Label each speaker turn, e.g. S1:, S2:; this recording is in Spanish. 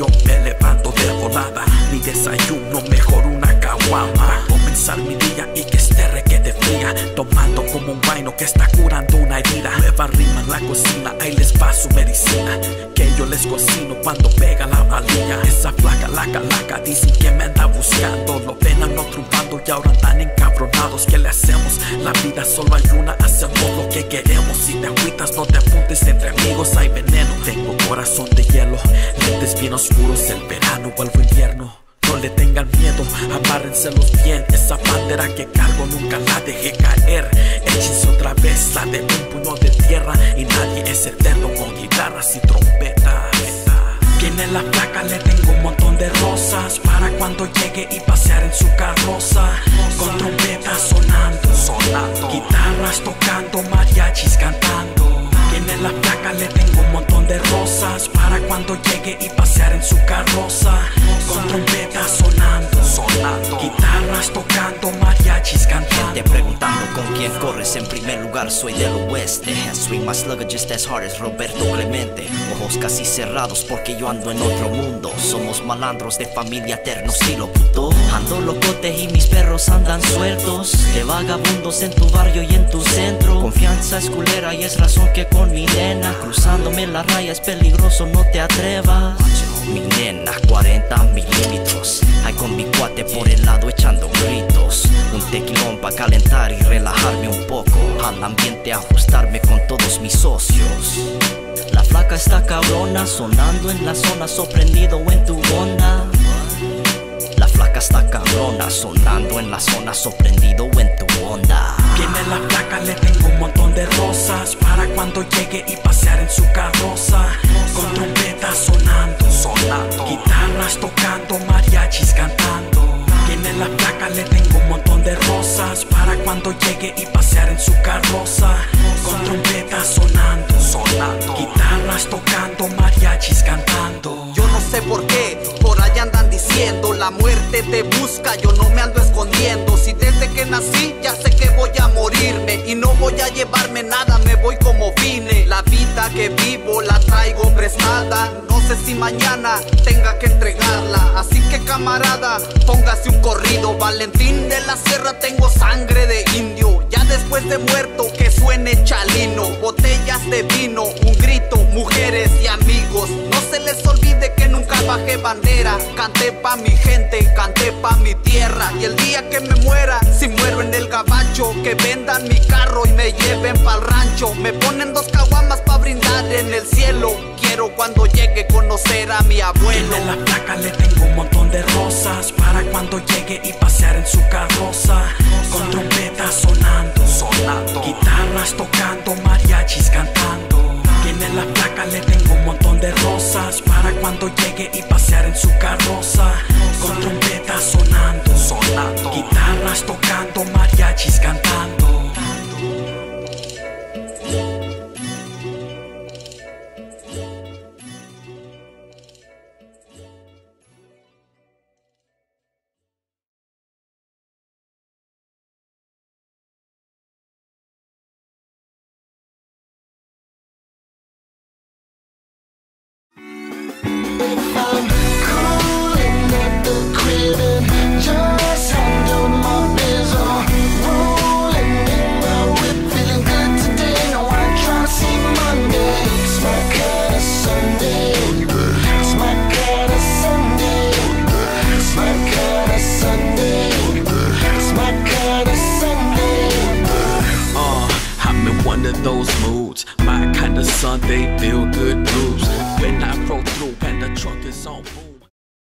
S1: yo me levanto de volada. Mi desayuno, mejor una caguama para comenzar mi día y que esté requete fría. Tomando como un vaino que está curando una herida. Nueva rima en la cocina, ahí les va su medicina, que yo les cocino cuando pega la valilla. Esa flaca, la calaca, dicen que me anda buscando. Lo ven ando triunfando y ahora andan encabronados. ¿Qué le hacemos? La vida solo hay una, hacemos lo que queremos. Si te agüitas no te apuntes, entre amigos hay veneno. Tengo corazón de hielo, lentes bien oscuros, el verano o el invierno. No le tengan miedo, amárrenselos bien. Esa bandera que cargo nunca la dejé caer. Échense otra vez la de un puño de tierra. Y nadie es eterno con guitarras y trompetas. Viene la placa, le tengo un montón de rosas para cuando llegue y pasear en su carroza. Con trompetas sonando, guitarras tocando, mariachis cantando. Viene la placa, le tengo un montón de rosas para cuando llegue y pasear en su carroza. Con trompetas sonando, guitarras tocando, mariachis cantando.
S2: Gente preguntando con quién corres, en primer lugar soy del oeste. Swing my slugger just as hard as Roberto Clemente. Ojos casi cerrados porque yo ando en otro mundo. Somos malandros de familia eterno estilo puto. Ando locote y mis perros andan sueltos. De vagabundos en tu barrio y en tu centro. Confianza es culera y es razón que con mi nena cruzándome la raya es peligroso, no te atrevas. Mi nena, 40 milímetros. Ay, con mi cuate por el lado echando gritos. Un tequilón pa' calentar y relajarme un poco. Al ambiente ajustarme con todos mis socios. La flaca está cabrona, sonando en la zona, sorprendido en tu onda. La flaca está cabrona, sonando en la zona, sorprendido en tu onda.
S1: Viene la flaca, le tengo un montón de rosas para cuando llegue y pasear en su carroza. Con trompetas sonando, guitarras tocando, mariachis cantando. Viene la flaca, le tengo un montón de rosas para cuando llegue y pasear en su carroza. Con trompetas sonando, guitarras tocando, mariachis cantando.
S3: Yo no sé por qué, por allá andan diciendo la muerte te busca, yo no me ando escondiendo. Si desde que nací ya sé que voy a morirme y no voy a llevarme nada, me voy como vine. La vida que vivo la traigo prestada, no sé si mañana tenga que entregarla. Así que camarada, póngase un corrido. Valentín de la Sierra, tengo sangre de indio. Ya después de muerto que suene Chalino. Botellas de vino, un grito, mujeres y amigos. No se les olvide que nunca bajé bandera. Canté pa' mi gente, canté pa' mi tierra. Y el día que me muera, si muero en el gabacho, que vendan mi carro y me lleven pa'l rancho. Me ponen 2 caguamas pa' brindar en el cielo. Quiero cuando llegue conocer a mi abuelo.
S1: Viene la placa, le tengo un montón de rosas para cuando llegue y pasear en su carroza. Con trompetas sonando, guitarras tocando, mariachis cantando. Viene la placa, le tengo un montón de rosas para cuando llegue y pasear en su carroza. Con trompetas sonando, guitarras tocando, mariachis cantando. Those moods, my kind of Sunday feel good blues. When I roll through and the trunk is on boom.